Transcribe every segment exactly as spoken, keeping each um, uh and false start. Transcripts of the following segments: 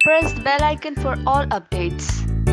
press the bell icon for all updates.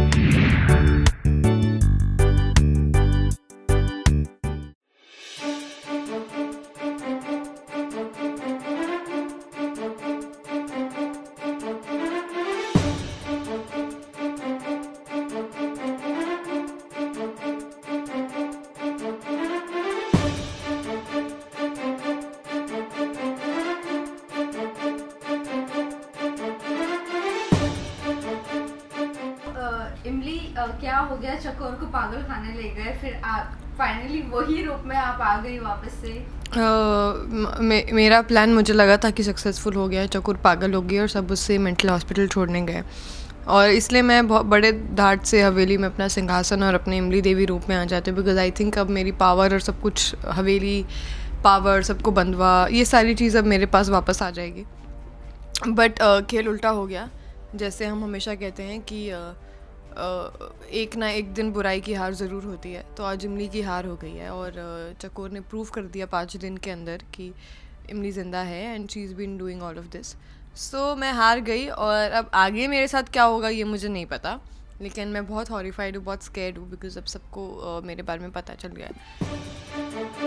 इमली अ, क्या हो गया? चकोर को पागल खाने ले गए, फिर फाइनली वही रूप में आप आ गई वापस से। uh, मे, मेरा प्लान मुझे लगा था कि सक्सेसफुल हो गया है, चकोर पागल हो गई और सब उससे मेंटल हॉस्पिटल छोड़ने गए, और इसलिए मैं बहुत बड़े धाट से हवेली में अपना सिंहासन और अपने इमली देवी रूप में आ जाती हूँ, बिकॉज आई थिंक अब मेरी पावर और सब कुछ, हवेली पावर, सबको बंधवा, ये सारी चीज़ अब मेरे पास वापस आ जाएगी। बट uh, खेल उल्टा हो गया। जैसे हम हमेशा कहते हैं कि uh, Uh, एक ना एक दिन बुराई की हार ज़रूर होती है, तो आज इमली की हार हो गई है और uh, चकोर ने प्रूव कर दिया पाँच दिन के अंदर कि इमली ज़िंदा है and she is been doing all of this. So मैं हार गई और अब आगे मेरे साथ क्या होगा ये मुझे नहीं पता, लेकिन मैं बहुत हॉरिफाइड हूँ, बहुत स्कैर्ड हूँ, बिकॉज अब सबको uh, मेरे बारे में पता चल गया है।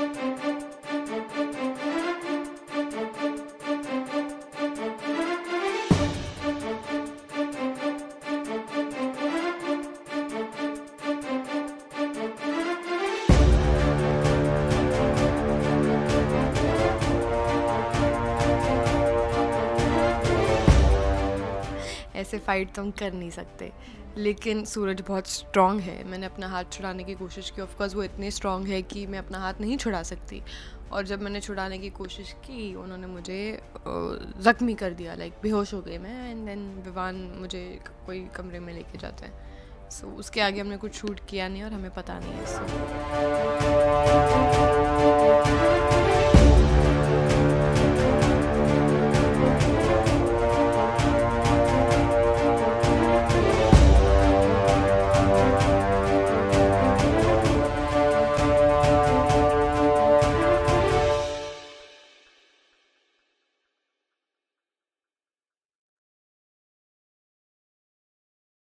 ऐसे फ़ाइट तो हम कर नहीं सकते, लेकिन सूरज बहुत स्ट्रॉन्ग है। मैंने अपना हाथ छुड़ाने की कोशिश की, ऑफकोर्स वो इतने स्ट्रॉन्ग है कि मैं अपना हाथ नहीं छुड़ा सकती, और जब मैंने छुड़ाने की कोशिश की उन्होंने मुझे ज़ख्मी कर दिया, लाइक बेहोश हो गई मैं, एंड देन विवान मुझे कोई कमरे में लेके जाते हैं। सो so, उसके आगे हमने कुछ शूट किया नहीं और हमें पता नहीं है इससे।